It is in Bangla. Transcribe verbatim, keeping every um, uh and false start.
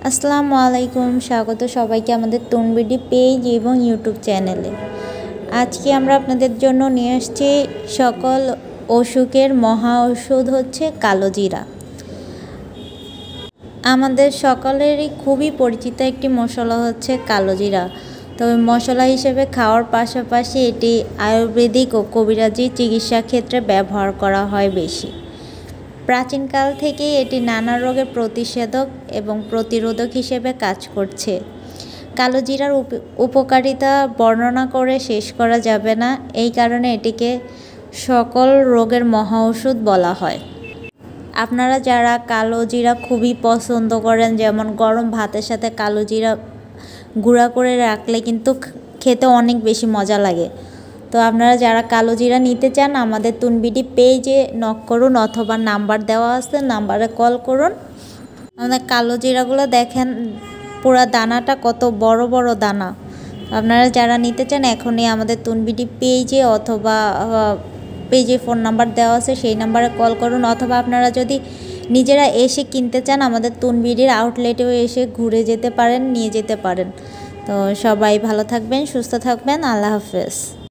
আসসালামু আলাইকুম, স্বাগত সবাইকে আমাদের তুনবিডি পেজ এবং ইউটিউব চ্যানেলে। আজকে আমরা আপনাদের জন্য নিয়ে আসছি সকল অসুখের মহা ঔষধ হচ্ছে কালোজিরা। আমাদের সকলেরই খুবই পরিচিত একটি মশলা হচ্ছে কালোজিরা। তবে মশলা হিসেবে খাওয়ার পাশাপাশি এটি আয়ুর্বেদিক ও কবিরাজি চিকিৎসা ক্ষেত্রে ব্যবহার করা হয় বেশি। প্রাচীনকাল থেকেই এটি নানা রোগের প্রতিষেধক এবং প্রতিরোধক হিসেবে কাজ করছে। কালোজিরার উপকারিতা বর্ণনা করে শেষ করা যাবে না, এই কারণে এটিকে সকল রোগের মহা ঔষধ বলা হয়। আপনারা যারা কালোজিরা খুবই পছন্দ করেন, যেমন গরম ভাতের সাথে কালোজিরা গুঁড়া করে রাখলে কিন্তু খেতে অনেক বেশি মজা লাগে। তো আপনারা যারা কালোজিরা নিতে চান আমাদের তুনবিডি পেজে নক করুন অথবা নাম্বার দেওয়া আছে, নাম্বারে কল করুন। আমাদের কালোজিরাগুলো দেখেন পুরা দানাটা কত বড় বড় দানা। আপনারা যারা নিতে চান এখনই আমাদের তুনবিডি পেজে অথবা পেজে ফোন নাম্বার দেওয়া আছে সেই নাম্বারে কল করুন, অথবা আপনারা যদি নিজেরা এসে কিনতে চান আমাদের তুনবিডির আউটলেটেও এসে ঘুরে যেতে পারেন, নিয়ে যেতে পারেন। তো সবাই ভালো থাকবেন, সুস্থ থাকবেন, আল্লাহ হাফেজ।